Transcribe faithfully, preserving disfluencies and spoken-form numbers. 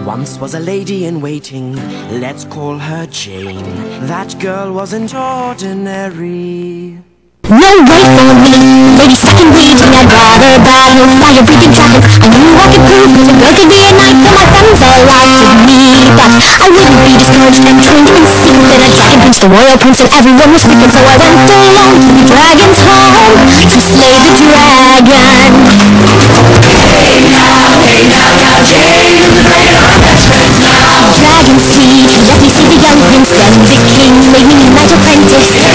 Once was a lady in waiting, let's call her Jane. That girl wasn't ordinary. No way for me, lady stuck in bleeding. I'd rather battle fire-breathing dragons. I knew I could prove that a girl could be a knight, though my friends all laughed at me. But I wouldn't be discouraged and trained in secret. A dragon prince, the royal prince, and everyone was speaking. So I went alone to the dragon's home to slay the dragon. Hey now, hey now, now, Jane, we're our best friends now. Dragon's teeth let me see the young prince. Then the king made me knight apprentice.